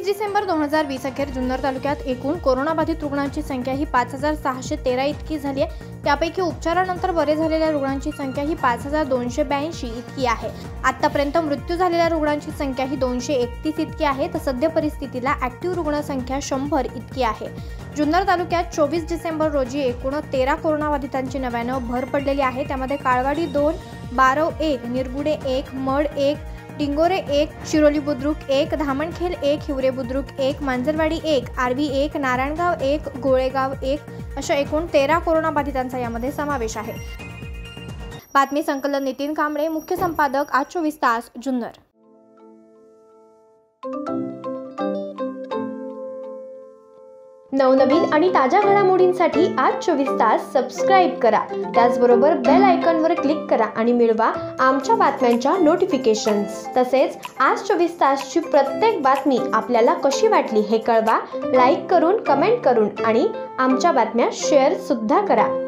डिसेंबर 2020 अखेर जुन्नर तालुक्यात एकूण कोरोनाबाधित रुग्णांची संख्या ही 5613 इतकी झाली आहे। त्यापैकी उपचारानंतर बरे झालेल्या रुग्णांची संख्या ही 5282 इतकी आहे। आतापर्यंत मृत्यू झालेल्या रुग्णांची संख्या ही 231 इतकी आहे, तर सध्या परिस्थितीला ऍक्टिव्ह रुग्ण संख्या 100 इतकी आहे। जुन्नर तालुक्यात 24 डिसेंबर रोजी एकूण 13 कोरोनाबाधितांची नव्यानं भर पडलेली आहे। त्यामध्ये काळवाडी 2, बारव 1, निरगुडे 1, मड 1, डिंगोरे 1, शिरोली बुद्रुक 1, धामणखेल 1, हिवरे बुद्रुक 1, मांजरवाडी 1, आरवी 1, नारायणगाव 1, गोळेगाव 1 अशा एकूण 13 कोरोनाबाधितांचा यामध्ये समावेश आहे। बातमी संकलन नितीन कांबळे, मुख्य संपादक आज 24 तास जुन्नर। नवनवीन आणि ताज्या घडामोडींसाठी आज 24 तास सबस्क्राइब करा। त्याचबरोबर बेल आयकॉनवर क्लिक करा आणि मिळवा आमच्या बातम्यांच्या नोटिफिकेशन्स। तसेच आज 24 तासची प्रत्येक बातमी आपल्याला कशी वाटली हे कळवा, लाईक करून, कमेंट करून आणि आमच्या बातम्या शेअर सुद्धा करा।